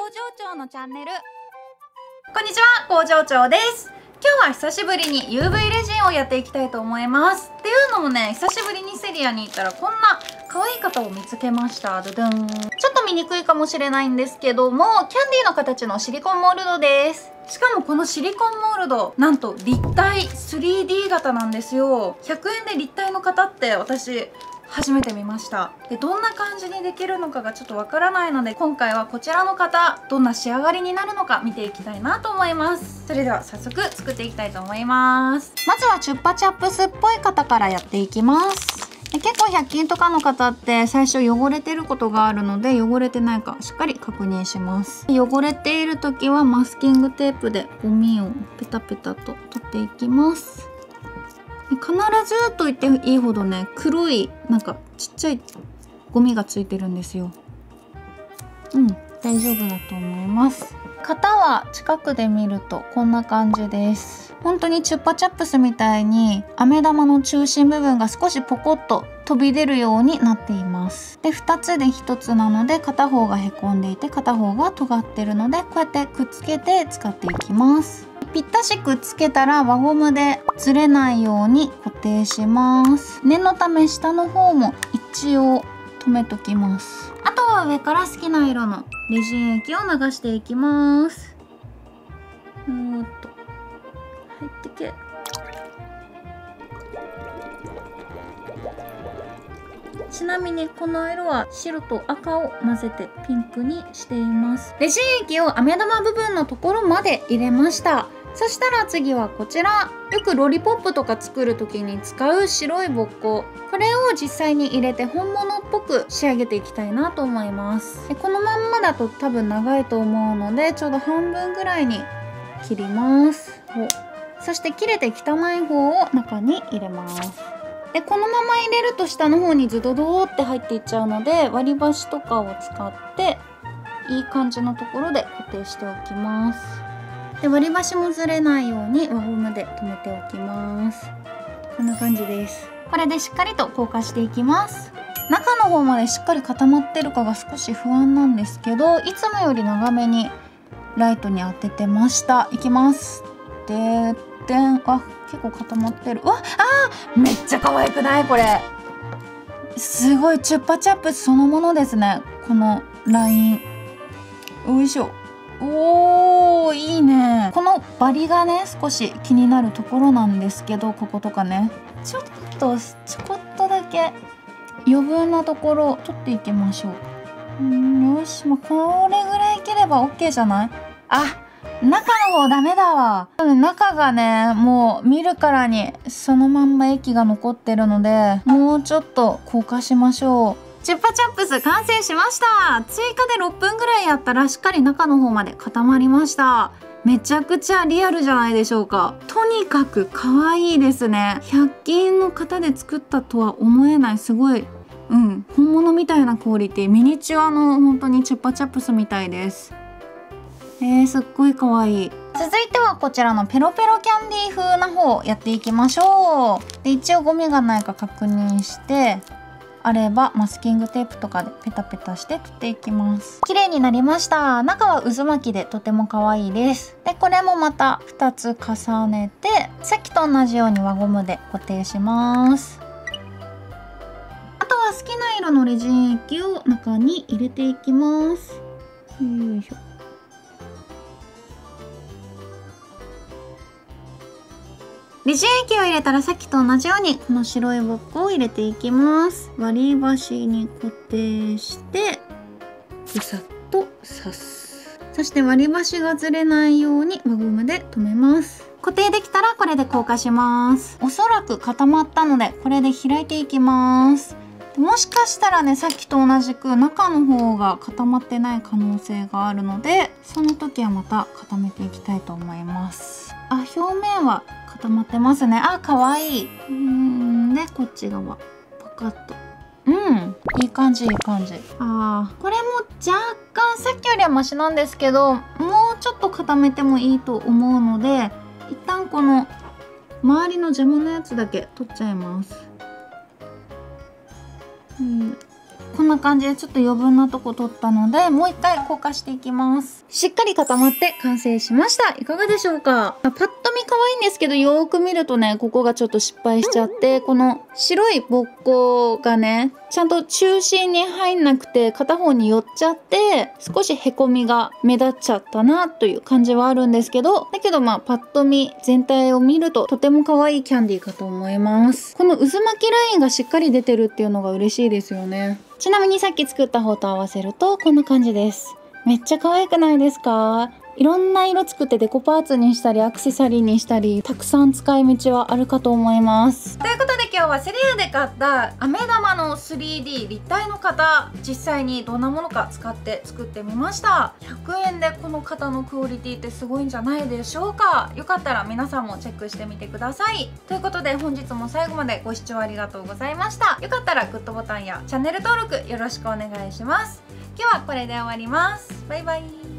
場長のチャンネル。こんにちは、工場長です。今日は久しぶりに UV レジンをやっていきたいと思います。っていうのもね、久しぶりにセリアに行ったらこんな可愛い方を見つけました。ドドン。ちょっと見にくいかもしれないんですけども、キャンディーの形のシリコンモールドです。しかもこのシリコンモールド、なんと立体 3D 型なんですよ。100円で立体の型って私初めて見ました。で、どんな感じにできるのかがちょっとわからないので、今回はこちらの型どんな仕上がりになるのか見ていきたいなと思います。それでは早速作っていきたいと思います。まずはチュッパチャップスっぽい型からやっていきます。で、結構100均とかの型って最初汚れてることがあるので、汚れてないかしっかり確認します。汚れている時はマスキングテープでゴミをペタペタと取っていきます。必ずと言っていいほどね、黒いなんかちっちゃいゴミがついてるんですよ。大丈夫だと思います。型は近くで見るとこんな感じです。本当にチュッパチャップスみたいに飴玉の中心部分が少しポコッと飛び出るようになっています。で、2つで1つなので、片方がへこんでいて片方が尖ってるので、こうやってくっつけて使っていきます。ぴったしくっつけたら輪ゴムでずれないように固定します。念のため下の方も一応留めときます。あとは上から好きな色のレジン液を流していきます。入ってけ。ちなみにこの色は白と赤を混ぜてピンクにしています。レジン液を飴玉部分のところまで入れました。そしたら次はこちら。よくロリポップとか作る時に使う白いぼっこ。これを実際に入れて本物っぽく仕上げていきたいなと思います。で、このまんまだと多分長いと思うので、ちょうど半分ぐらいに切ります。そして切れて汚い方を中に入れます。で、このまま入れると下の方にズドドーって入っていっちゃうので、割り箸とかを使っていい感じのところで固定しておきます。で、割り箸もずれないように輪ゴムで留めておきます。こんな感じです。これでしっかりと硬化していきます。中の方までしっかり固まってるかが少し不安なんですけど、いつもより長めにライトに当ててました。いきます。で、結構固まってる。めっちゃ可愛くないこれ。すごいチュッパチャップそのものですね。このライン。よいしょ。おー、いいね。このバリがね、少し気になるところなんですけど、こことかね。ちょこっとだけ余分なところを取っていきましょう。よし、これぐらいいければ OK じゃない？中の方ダメだわ。中がね、もう見るからにそのまんま液が残ってるので、もうちょっと硬化しましょう。チュッパチャップス完成しました。追加で6分ぐらいやったらしっかり中の方まで固まりました。めちゃくちゃリアルじゃないでしょうか。とにかく可愛いですね。100均の型で作ったとは思えない、すごい本物みたいなクオリティ。ミニチュアの本当にチュッパチャップスみたいです。すっごい可愛い。続いてはこちらのペロペロキャンディー風な方をやっていきましょう。で、一応ゴミがないか確認して、あればマスキングテープとかでペタペタして取っていきます。綺麗になりました。中は渦巻きでとても可愛いです。で、これもまた2つ重ねて、さっきと同じように輪ゴムで固定します。あとは好きな色のレジン液を中に入れていきます。よいしょ。レジン液を入れたらさっきと同じようにこの白いぼっこを入れていきます。割り箸に固定してぐさっと刺す。そして割り箸がずれないように輪ゴムで留めます。固定できたらこれで硬化します。おそらく固まったのでこれで開いていきます。もしかしたらね、さっきと同じく中の方が固まってない可能性があるので、その時はまた固めていきたいと思います。表面は固まってますね。かわいい。で、こっち側パカッと。いい感じ、いい感じ。これも若干さっきよりはマシなんですけど、もうちょっと固めてもいいと思うので、一旦この周りの邪魔なやつだけ取っちゃいます。 こんな感じでちょっと余分なとこ取ったので、もう一回硬化していきます。しっかり固まって完成しました。いかがでしょうか？パッと見可愛いんですけど、よーく見るとね、ここがちょっと失敗しちゃって、この白いぼっこがね、ちゃんと中心に入んなくて片方に寄っちゃって、少しへこみが目立っちゃったなという感じはあるんですけど、だけどまあパッと見全体を見るととても可愛いキャンディーかと思います。この渦巻きラインがしっかり出てるっていうのが嬉しいですよね。ちなみにさっき作った方と合わせるとこんな感じです。めっちゃ可愛くないですか？いろんな色作ってデコパーツにしたりアクセサリーにしたり、たくさん使い道はあるかと思います。ということで今日はセリアで買った飴玉の 3D 立体の型、実際にどんなものか使って作ってみました。100円でこの型のクオリティってすごいんじゃないでしょうか。よかったら皆さんもチェックしてみてください。ということで本日も最後までご視聴ありがとうございました。よかったらグッドボタンやチャンネル登録よろしくお願いします。今日はこれで終わります。バイバイ。